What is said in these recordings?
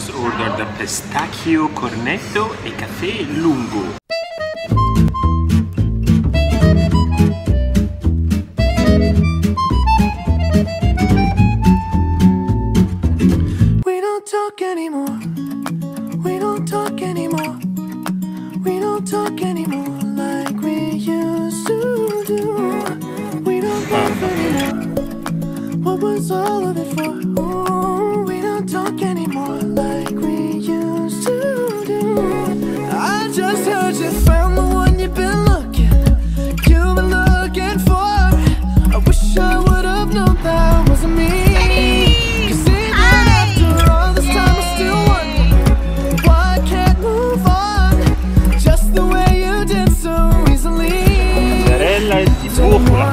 just ordered a pistachio cornetto e caffè lungo. We don't talk anymore. We don't talk anymore. We don't talk anymore like we used to do. We don't laugh anymore. What was all of it for? Ooh, we don't talk anymore like we used to do. I just heard you found the one you've been looking for. I wish I would have known that wasn't me. 'Cause even after all this time I still wonder why I can't move on just the way you did so easily. Mozzarella e di bufala.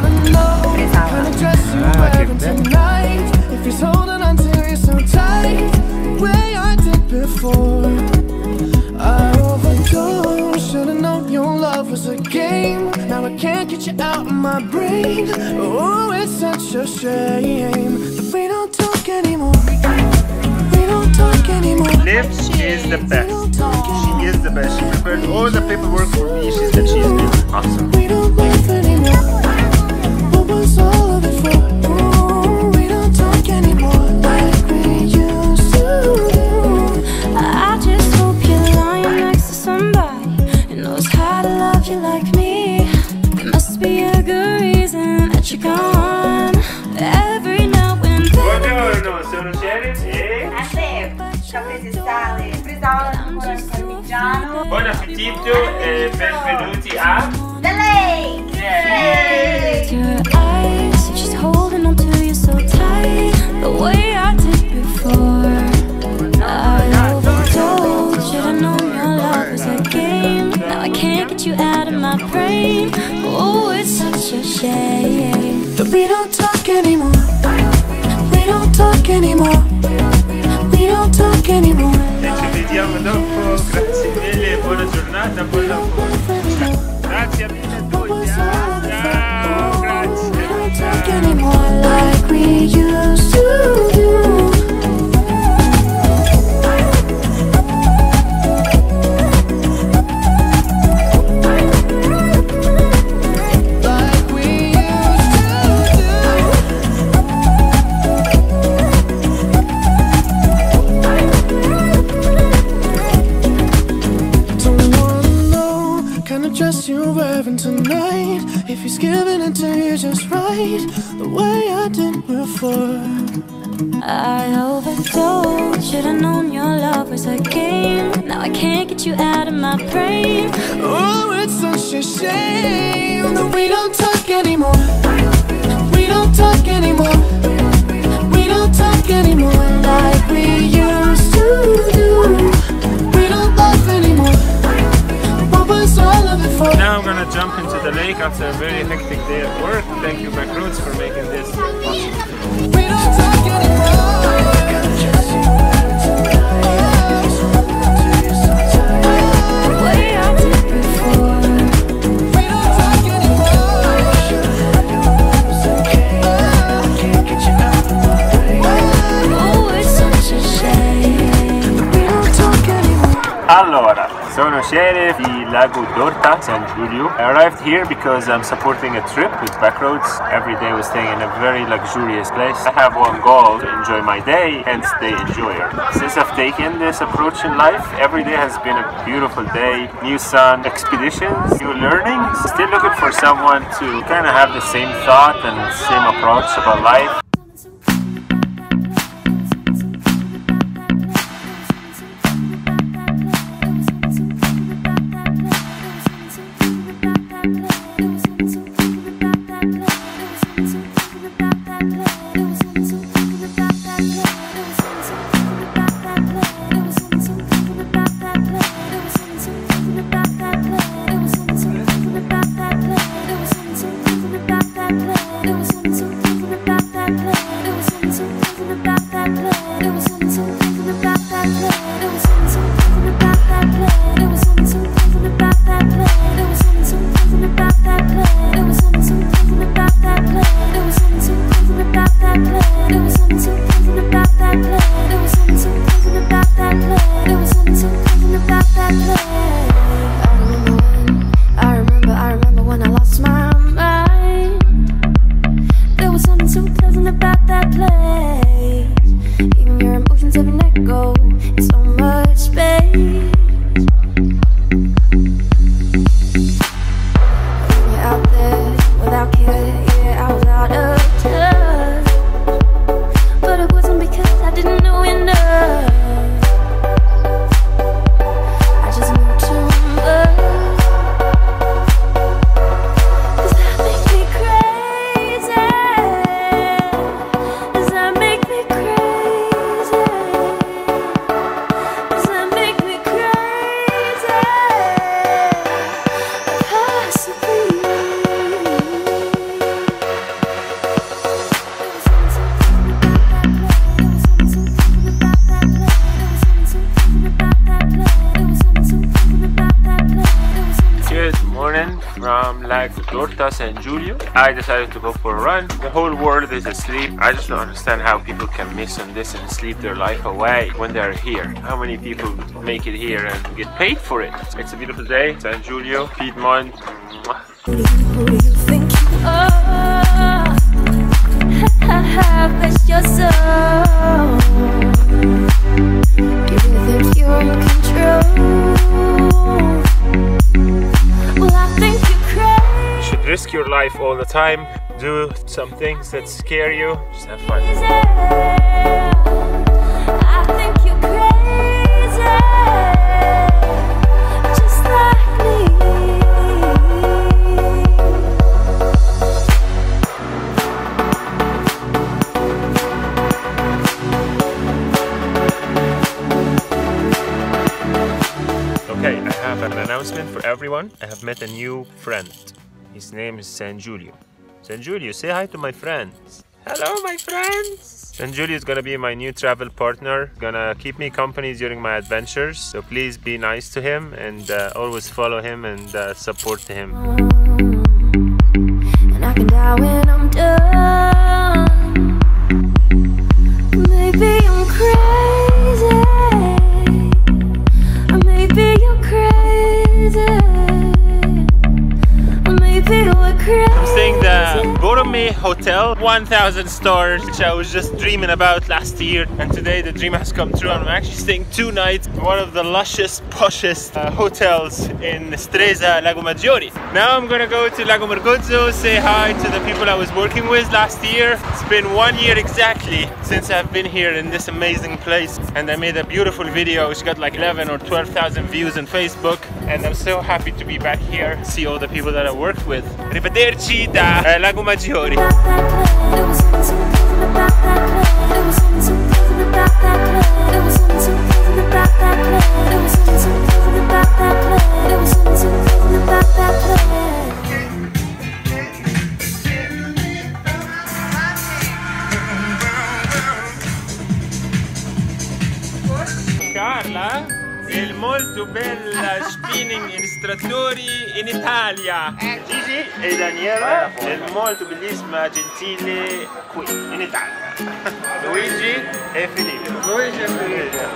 If he's holding on to you so tight, the way I did before. I overdosed, should've known your love was a game. Now I can't get you out of my brain. Oh, it's such a shame that we don't talk anymore. We don't talk anymore. Liv is the best. She is the best. She prepared all the paperwork for me. She said she's been awesome. We don't laugh anymore. What was all of it for? Ooh, we don't talk anymore like we used to do. I just hope you're lying next to somebody who knows how to love you like me. There must be a good reason that you're gone every now and then. Buongiorno, sono Sheriff e... ci ha preso sale, presa ancora il parmigiano. Buon appetito e benvenuti a... The Lake! Yay! Your eyes, she's holding on to you so tight, the way I did before. I overdosed, should've known your love was a game. Now I can't get you out of my brain. Oh, it's such a shame that we don't talk anymore. We don't talk anymore. We don't talk anymore. Ci vediamo dopo, grazie mille, buona giornata, buon lavoro. Grazie mille a tutti, ciao, grazie. We don't talk anymore like we used to do. Dress you're wearing tonight, if he's giving it to you just right, the way I did before. I overdosed, should've known your love was a game. Now I can't get you out of my brain. Oh, it's such a shame that we don't talk anymore. We don't talk anymore. We don't talk anymore like we used to do. We don't laugh anymore. Now I'm gonna jump into the lake after a very hectic day at work. Thank you, Maggiore, for making this possible. We don't talk anymore. Allora, sono Sheriff di Lago d'Orta, San Giulio. I arrived here because I'm supporting a trip with Backroads. Every day we're staying in a very luxurious place. I have one goal, to enjoy my day and stay enjoyer. Since I've taken this approach in life, every day has been a beautiful day. New sun, expeditions, new learnings. Still looking for someone to kind of have the same thought and same approach about life. It was go in so much space. When you're out there without care, yeah, I was out of touch. But it wasn't because I didn't know enough. I just knew too much. 'Cause that makes me crazy. Does that make me crazy? Does that make me crazy? Possibly. Good morning from Orta San Giulio. I decided to go for a run. The whole world is asleep. I just don't understand how people can miss on this and sleep their life away when they're here. How many people make it here and get paid for it? It's a beautiful day, San Giulio, Piedmont. Who do you think you are? Rest your soul. You really think you're in control? Well, I think you're crazy. You should risk your life all the time. Do some things that scare you. Just have fun. I think you're crazy, just like me. Okay, I have an announcement for everyone. I have met a new friend. His name is San Giulio. San Giulio, say hi to my friends. Hello, my friends. San Giulio is gonna be my new travel partner. Gonna keep me company during my adventures. So please be nice to him and always follow him and support him. And I can die when I'm done. Maybe I'm crazy. Or maybe you're crazy. Or maybe we're crazy. I'm staying the Gourmet Hotel, 1,000 stars, which I was just dreaming about last year, and today the dream has come true. I'm actually staying 2 nights in one of the lushest, poshest hotels in Stresa, Lago Maggiore. Now I'm gonna go to Lago Mergozzo, say hi to the people I was working with last year. It's been 1 year exactly since I've been here in this amazing place, and I made a beautiful video which got like 11 or 12,000 views on Facebook, and I'm so happy to be back here, see all the people that I worked with. Arrivederci da Lago Maggiore. Carla, il molto bella spinning istruttori in Italia. Gigi e Daniela, il molto bellissima gentile qui in Italia. Luigi e Filippo. Luigi e Filippo.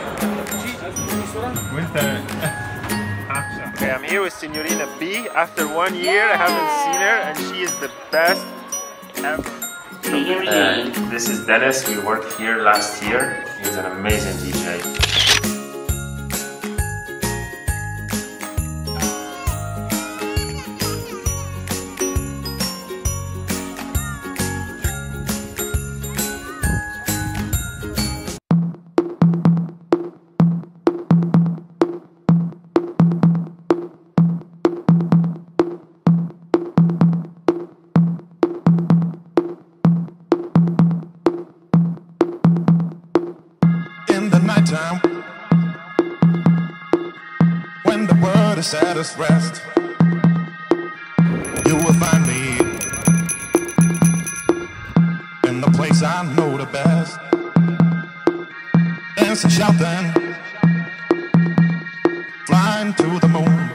Okay, I'm here with Signorina B. After 1 year, I haven't seen her, and she is the best ever. This is Dennis. We worked here last year. He's an amazing DJ. Nighttime, when the world is at its rest, you will find me in the place I know the best, dancing, shouting, flying to the moon.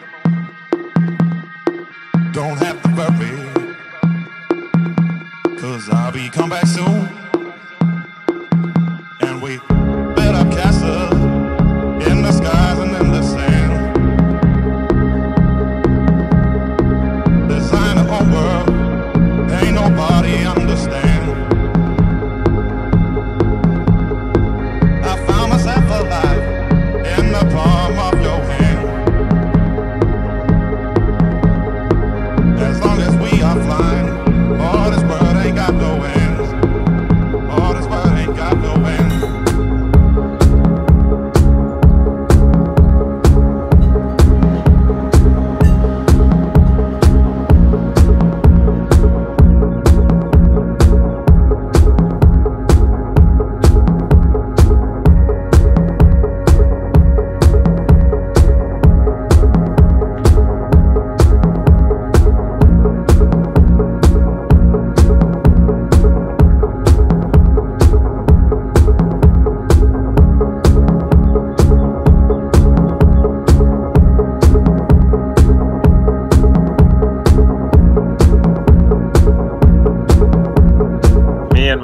Don't have to worry, 'cause I'll be come back soon. And we built up castles in the skies and in the sand, design a whole world ain't nobody understand. I found myself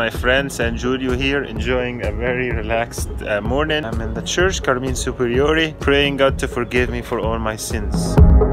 my friend San Giulio here, enjoying a very relaxed morning. I'm in the church, Carmine Superiore, praying God to forgive me for all my sins.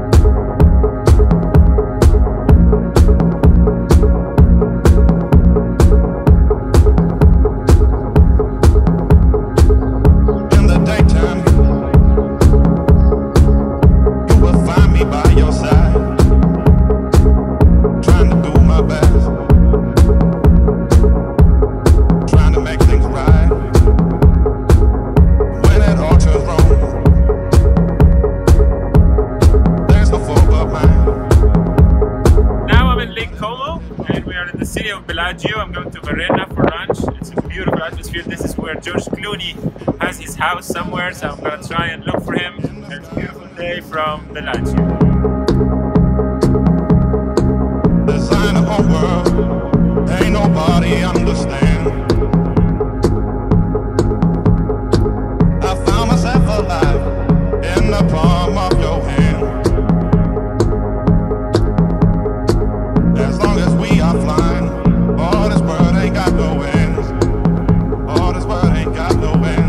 I'm going to Verona for lunch. It's a beautiful atmosphere. This is where George Clooney has his house somewhere, so I'm going to try and look for him. It's a beautiful day from Bellagio. Design of a world, ain't nobody understand. I found myself alive in the palm of your hand. As long as we are flying, all this world ain't got no end. All this world ain't got no end.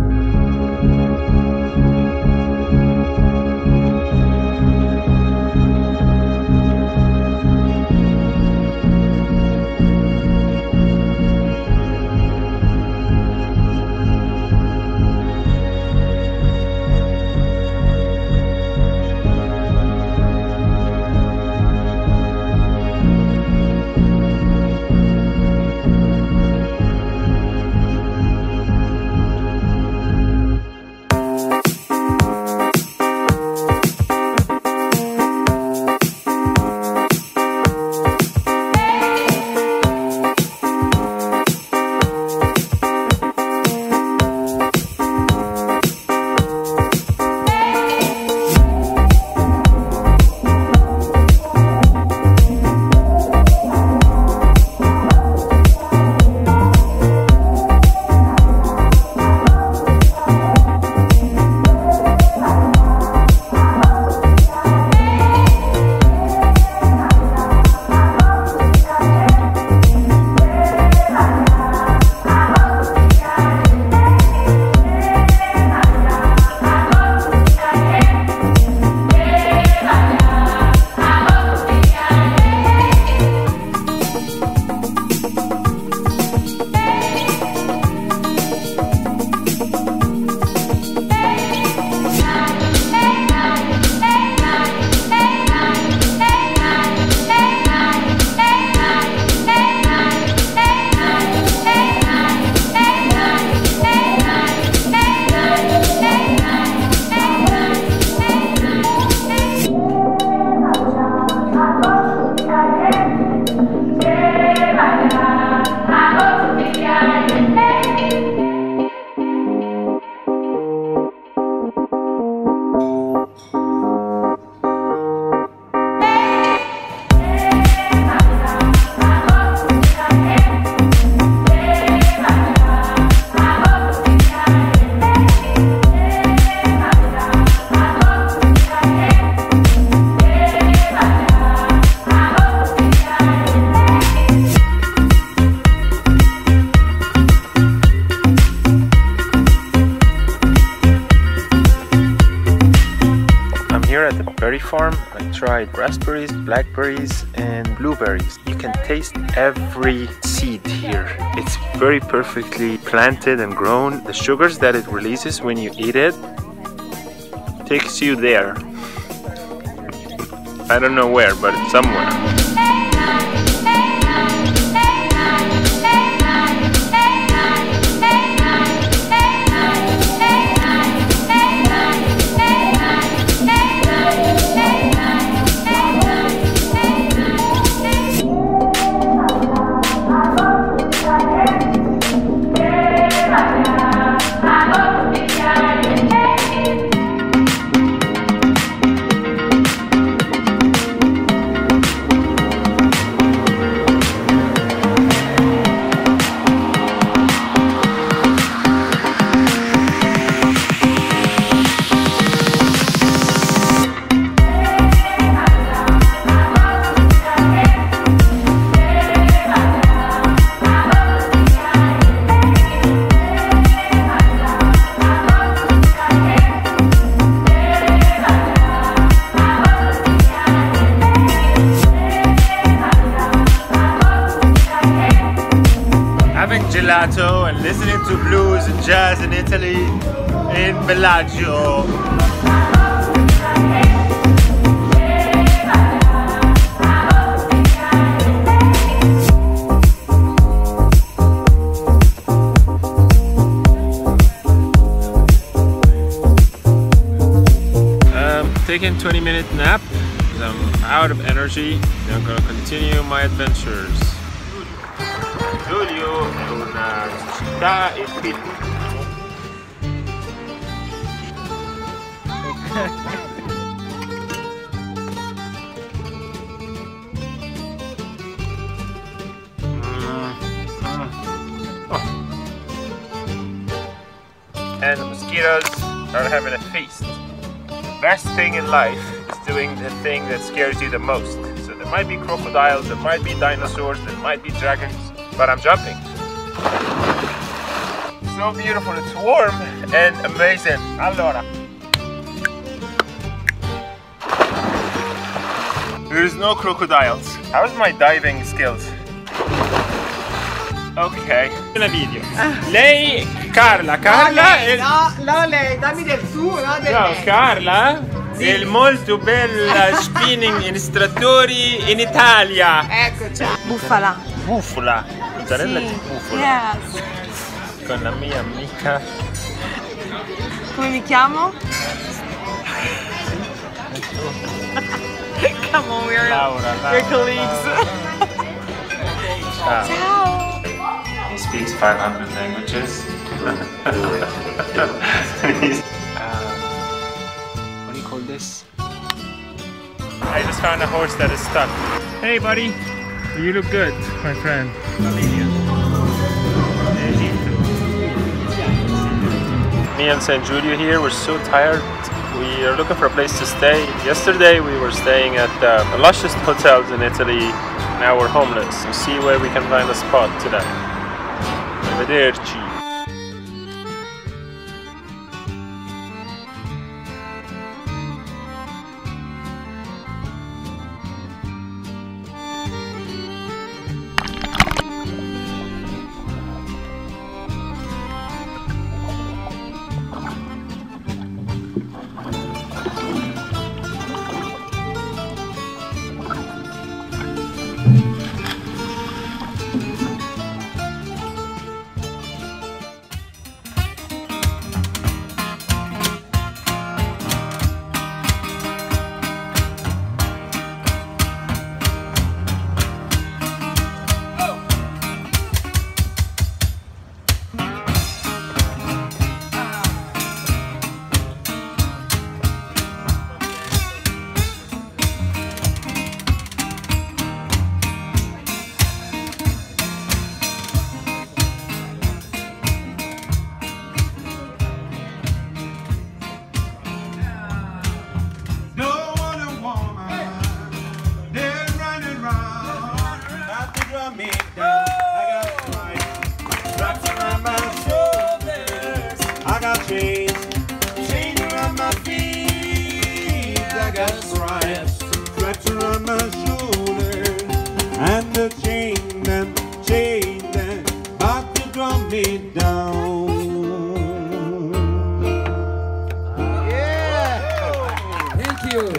berry farm. I tried raspberries, blackberries and blueberries. You can taste every seed here. It's very perfectly planted and grown. The sugars that it releases when you eat it takes you there. I don't know where, but it's somewhere. gelato and listening to blues and jazz in Italy, in Bellagio. Taking a 20-minute nap because I'm out of energy and I'm gonna continue my adventures. Giulio è una città e film. And the mosquitoes are having a feast. The best thing in life is doing the thing that scares you the most. So there might be crocodiles, there might be dinosaurs, there might be dragons, but I'm jumping. So beautiful, it's warm and amazing. Allora. There is no crocodiles. How's my diving skills? Ok, una video. Lei, Carla No, lei, è... no, lei, dammi del suo, no del No, lei. Carla è il molto bella spinning istruttori in Italia. Eccoci. Bufala. Bufala, mozzarella di bufala. Yes. Con la mia amica. Come mi chiamo? Come on, we're colleagues. Ciao. Ciao. He speaks 500 languages. What do you call this? I just found a horse that is stuck. Hey buddy, you look good, my friend. Me and San Giulio here, we're so tired. We are looking for a place to stay. Yesterday we were staying at the luscious hotels in Italy. Now we're homeless. We'll see where we can find a spot today. Arrivederci. Chains around my feet, I got stripes wrapped around my shoulders, and the chain about to drum me down. Yeah. Thank you.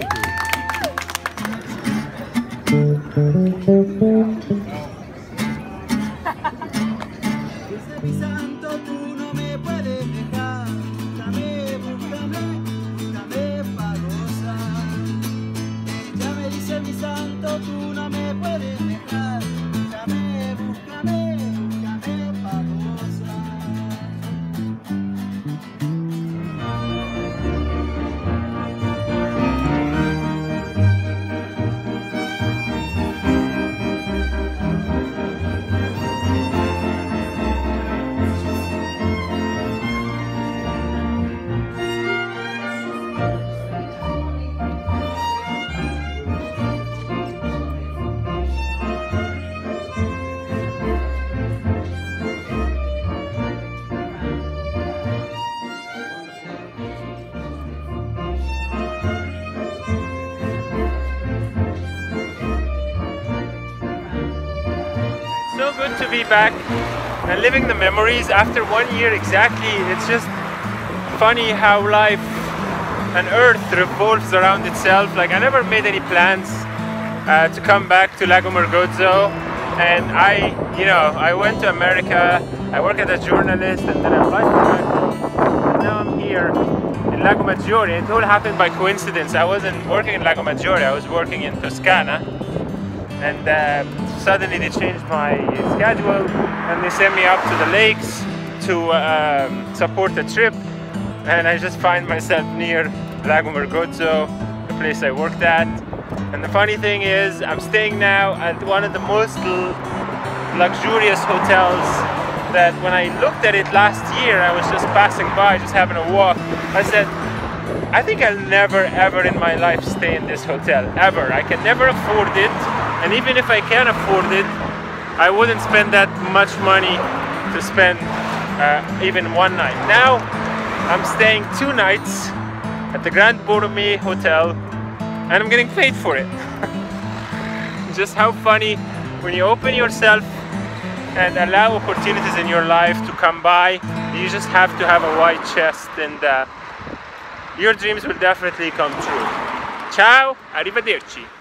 So good to be back. and living the memories after 1 year exactly. It's just funny how life and Earth revolves around itself. Like, I never made any plans to come back to Lago Mergozzo, and I went to America. I work as a journalist, and then I applied for Maggiore, and now I'm here in Lago Maggiore. It all happened by coincidence. I wasn't working in Lago Maggiore, I was working in Toscana, and suddenly they changed my schedule and they sent me up to the lakes to support the trip, and I just find myself near Lago Mergozzo, the place I worked at. And the funny thing is, I'm staying now at one of the most luxurious hotels that when I looked at it last year, I was just passing by, just having a walk. I said, I think I'll never ever in my life stay in this hotel, ever. I can never afford it, and even if I can afford it, I wouldn't spend that much money to spend even one night. Now, I'm staying 2 nights at the Grand Borromeo Hotel, and I'm getting paid for it. Just how funny when you open yourself and allow opportunities in your life to come by. You just have to have a wide chest, and your dreams will definitely come true. Ciao, arrivederci.